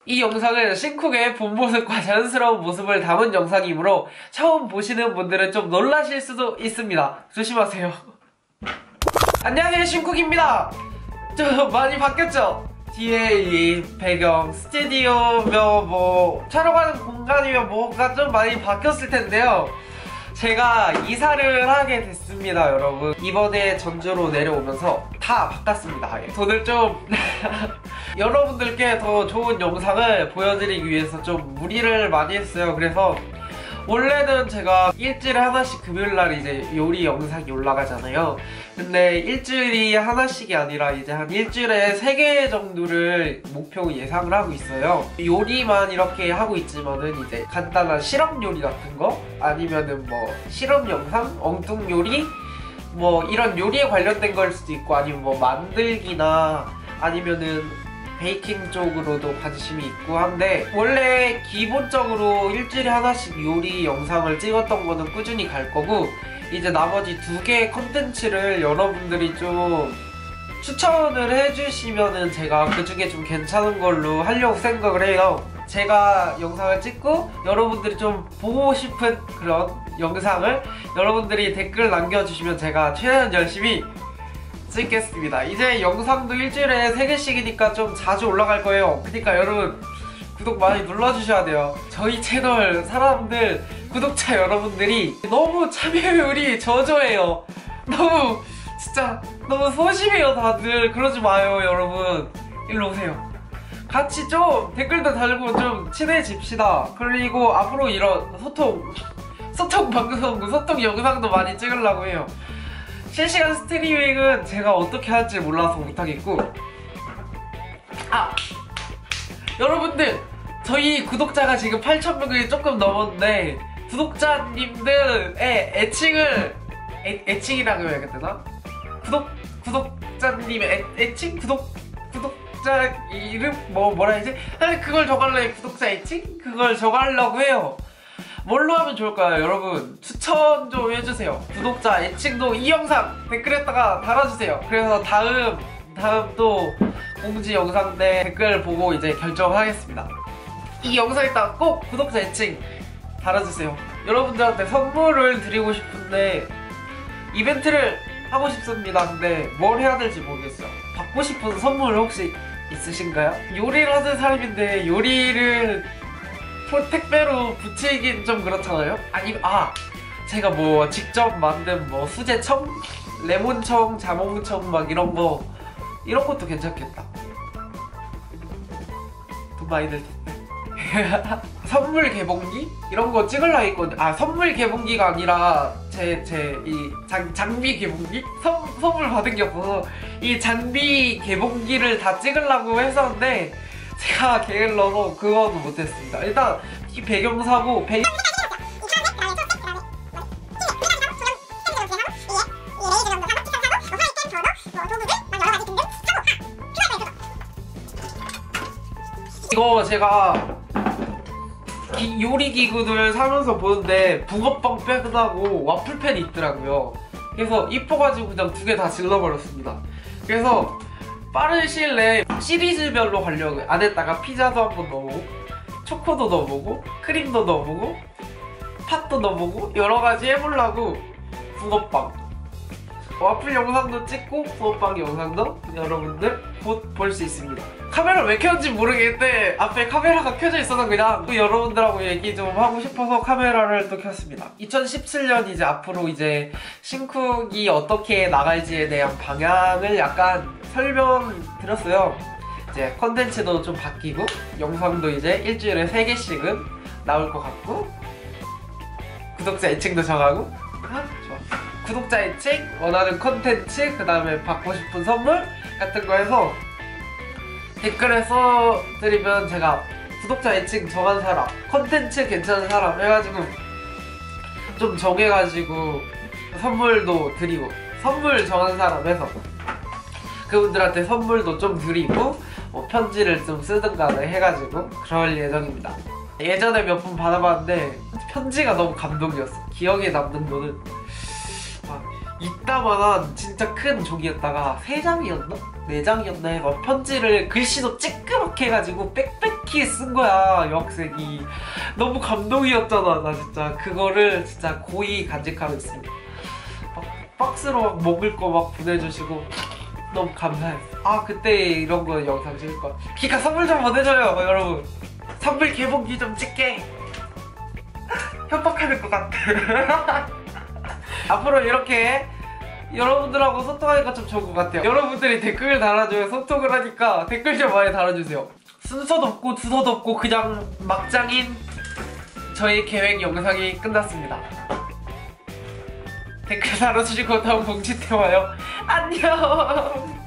이 영상은 신쿡의 본 모습과 자연스러운 모습을 담은 영상이므로 처음 보시는 분들은 좀 놀라실 수도 있습니다. 조심하세요. 안녕하세요, 신쿡입니다. 좀 많이 바뀌었죠? 뒤에 이 배경, 스튜디오며 뭐 촬영하는 공간이며 뭐가 좀 많이 바뀌었을 텐데요. 제가 이사를 하게 됐습니다, 여러분. 이번에 전주로 내려오면서 다 바꿨습니다. 돈을 좀 여러분들께 더 좋은 영상을 보여드리기 위해서 좀 무리를 많이 했어요. 그래서 원래는 제가 일주일에 하나씩 금요일날 이제 요리 영상이 올라가잖아요. 근데 일주일이 하나씩이 아니라 이제 한 일주일에 3개 정도를 목표 예상을 하고 있어요. 요리만 이렇게 하고 있지만은 이제 간단한 실험 요리 같은 거 아니면은 뭐 실험 영상, 엉뚱 요리 뭐 이런 요리에 관련된 걸 수도 있고 아니면 뭐 만들기나 아니면은 베이킹 쪽으로도 관심이 있고 한데 원래 기본적으로 일주일에 하나씩 요리 영상을 찍었던 거는 꾸준히 갈 거고 이제 나머지 2개의 컨텐츠를 여러분들이 좀 추천을 해주시면은 제가 그 중에 좀 괜찮은 걸로 하려고 생각을 해요. 제가 영상을 찍고 여러분들이 좀 보고 싶은 그런 영상을 여러분들이 댓글 남겨주시면 제가 최대한 열심히 찍겠습니다. 이제 영상도 일주일에 3개씩이니까 좀 자주 올라갈 거예요. 그러니까 여러분 구독 많이 눌러주셔야 돼요. 저희 채널 사람들, 구독자 여러분들이 너무 참여율이 저조해요. 너무 진짜 너무 소심해요 다들. 그러지 마요 여러분. 일로 오세요. 같이 좀 댓글도 달고 좀 친해집시다. 그리고 앞으로 이런 소통 방송, 소통 영상도 많이 찍으려고 해요. 실시간 스트리밍은 제가 어떻게 할지 몰라서 못하겠고 여러분들 저희 구독자가 지금 8,000명이 조금 넘었는데 구독자님들의 애칭이라고 해야 되나? 구독자님의 애칭? 구독자 이름? 뭐라 해야지? 아니 그걸 적으려고 구독자 애칭? 그걸 적으려고 해요. 뭘로 하면 좋을까요? 여러분 추천 좀 해주세요. 구독자 애칭도 이 영상 댓글에다가 달아주세요. 그래서 다음 또 공지 영상 때 댓글 보고 이제 결정하겠습니다. 이 영상에다가 꼭 구독자 애칭 달아주세요. 여러분들한테 선물을 드리고 싶은데 이벤트를 하고 싶습니다. 근데 뭘 해야 될지 모르겠어요. 받고 싶은 선물 혹시 있으신가요? 요리를 하는 사람인데 요리를 택배로 붙이긴 좀 그렇잖아요? 아니면 제가 뭐 직접 만든 뭐 수제청? 레몬청, 자몽청 막 이런 것도 괜찮겠다. 돈 많이 들 텐데. 선물 개봉기? 이런 거 찍으려고 했거든요. 선물 개봉기가 아니라 이 장비 개봉기? 선물 받은 게 없어서 이 장비 개봉기를 다 찍으려고 했었는데 제가 계획을 넣어서 그거는 못했습니다. 일단 이 배경 사고 이거 제가 요리 기구들 사면서 보는데 붕어빵 빼고 와플팬이 있더라고요. 그래서 이뻐가지고 그냥 2개 다 질러버렸습니다. 그래서 빠른 시일 내에 시리즈별로 가려고요. 안에다가 피자도 한번 넣어보고 초코도 넣어보고 크림도 넣어보고 팥도 넣어보고 여러가지 해보려고 붕어빵 와플 영상도 찍고 붕어빵 영상도 여러분들 곧 볼 수 있습니다. 카메라 왜 켰는지 모르겠는데 앞에 카메라가 켜져 있어서 그냥 여러분들하고 얘기 좀 하고 싶어서 카메라를 또 켰습니다. 2017년 이제 앞으로 이제 신쿡이 어떻게 나갈지에 대한 방향을 약간 설명드렸어요. 이제 컨텐츠도 좀 바뀌고 영상도 이제 일주일에 3개씩은 나올 것 같고 구독자 애칭도 정하고 좋아. 구독자 애칭, 원하는 컨텐츠, 그 다음에 받고 싶은 선물 같은 거 해서 댓글에 써드리면 제가 구독자 애칭 정한 사람, 컨텐츠 괜찮은 사람 해가지고 좀 정해가지고 선물도 드리고 선물 정한 사람 해서 그분들한테 선물도 좀 드리고 뭐 편지를 좀 쓰든 간에 해가지고 그럴 예정입니다. 예전에 몇 번 받아봤는데 편지가 너무 감동이었어. 기억에 남는 거는 이따만한 진짜 큰 종이였다가 3장이었나? 4장이었네. 막 편지를 글씨도 찌끄맣게 해가지고 빽빽히 쓴 거야. 여학생이. 너무 감동이었잖아. 나 진짜 그거를 진짜 고이 간직하고 있습니다. 막 박스로 막 먹을 거 막 보내주시고 너무 감사했어. 아, 그때 이런 거 영상 찍을 거야. 그니까 선물 좀 보내줘요, 여러분. 선물 개봉기 좀 찍게. 협박하는 것 같아. 앞으로 이렇게 여러분들하고 소통하니까 좀 좋은 것 같아요. 여러분들이 댓글 달아줘요. 소통을 하니까 댓글 좀 많이 달아주세요. 순서도 없고 두서도 없고 그냥 막장인 저희 계획 영상이 끝났습니다. 댓글 달아주시고 다음 공지 때 와요. 안녕.